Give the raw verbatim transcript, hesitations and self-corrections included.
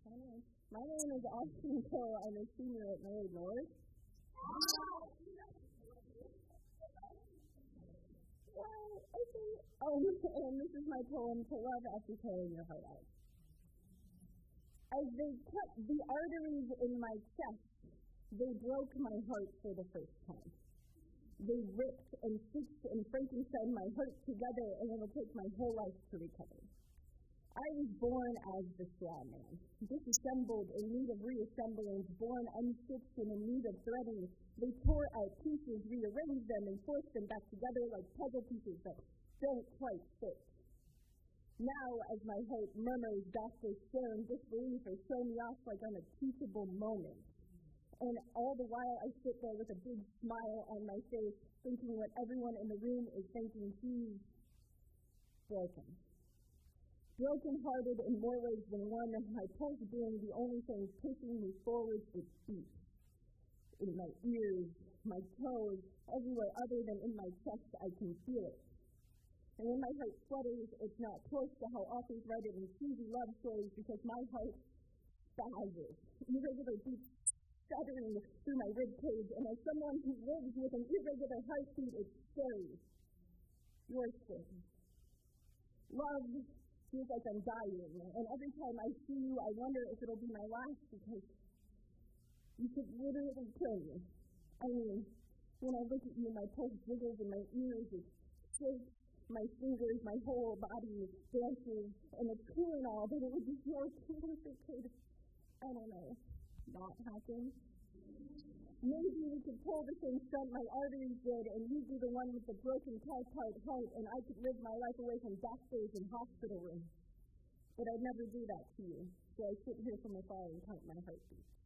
Hi. My name is Austin Cole. I'm a senior at Mary North. Well, okay. Um, and this is my poem, To Love After Tearing Your Heart Out. As they cut the arteries in my chest, they broke my heart for the first time. They ripped and stitched and Frankenstein my heart together, and it will take my whole life to recover. I was born as the straw man, disassembled in need of reassembling, born unstitched and in need of threading. They tore out pieces, rearranged them, and forced them back together like puzzle pieces that don't quite fit. Now, as my heart murmurs, doctors stare in disbelief or show me off like on a teachable moment. And all the while I sit there with a big smile on my face, thinking what everyone in the room is thinking, he's broken. Broken-hearted in more ways than one, my pulse being the only thing pushing me forward with beats. In my ears, my toes, everywhere other than in my chest, I can feel it. And when my heart flutters, it's not close to how authors write it in cheesy love stories, because my heart spazzes. Irregular beats shuddering through my ribcage, and as someone who lives with an irregular heartbeat, it's scary. You're scary. Love feels like I'm dying, and every time I see you, I wonder if it'll be my last, because you could literally kill me. I mean, when I look at you, my pulse jiggles in my ears, it shakes, my fingers, my whole body dances, and it's cool and all, but it would be so cool if it could, I don't know, not happen. Maybe we could pull the same stunt my arteries did, and you'd be the one with the broken tripartite heart, and I could live my life away from doctors and hospital rooms. But I'd never do that to you, so I sit here from afar and count my heartbeats.